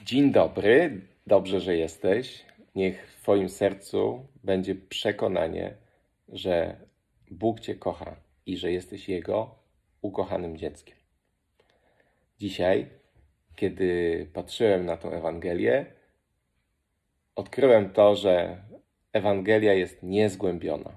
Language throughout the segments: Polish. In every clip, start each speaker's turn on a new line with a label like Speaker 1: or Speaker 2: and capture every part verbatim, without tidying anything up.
Speaker 1: Dzień dobry, dobrze, że jesteś. Niech w Twoim sercu będzie przekonanie, że Bóg Cię kocha i że jesteś Jego ukochanym dzieckiem. Dzisiaj, kiedy patrzyłem na tę Ewangelię, odkryłem to, że Ewangelia jest niezgłębiona.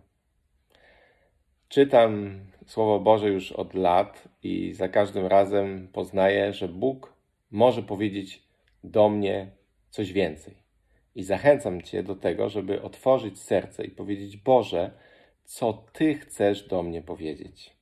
Speaker 1: Czytam Słowo Boże już od lat i za każdym razem poznaję, że Bóg może powiedzieć do mnie coś więcej. I zachęcam Cię do tego, żeby otworzyć serce i powiedzieć: Boże, co Ty chcesz do mnie powiedzieć?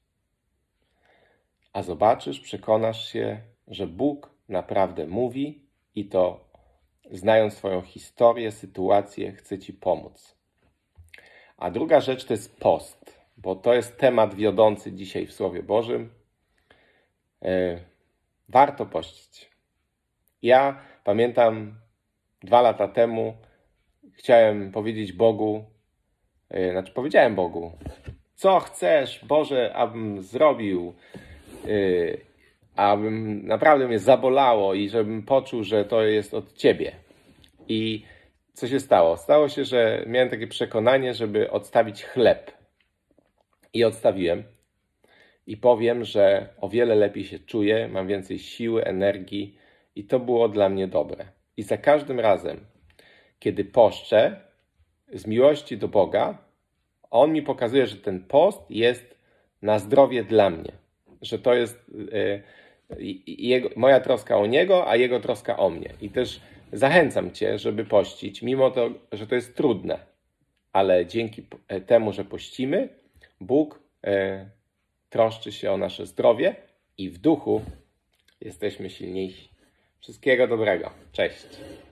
Speaker 1: A zobaczysz, przekonasz się, że Bóg naprawdę mówi i to, znając Twoją historię, sytuację, chce Ci pomóc. A druga rzecz to jest post, bo to jest temat wiodący dzisiaj w Słowie Bożym. Warto pościć. Ja pamiętam dwa lata temu chciałem powiedzieć Bogu, yy, znaczy powiedziałem Bogu, co chcesz, Boże, abym zrobił, yy, abym naprawdę mnie zabolało i żebym poczuł, że to jest od Ciebie. I co się stało? Stało się, że miałem takie przekonanie, żeby odstawić chleb. I odstawiłem. I powiem, że o wiele lepiej się czuję, mam więcej siły, energii i to było dla mnie dobre. I za każdym razem, kiedy poszczę z miłości do Boga, On mi pokazuje, że ten post jest na zdrowie dla mnie. Że to jest yy, jego, moja troska o Niego, a Jego troska o mnie. I też zachęcam Cię, żeby pościć, mimo to, że to jest trudne. Ale dzięki temu, że pościmy, Bóg yy, troszczy się o nasze zdrowie i w duchu jesteśmy silniejsi. Wszystkiego dobrego. Cześć.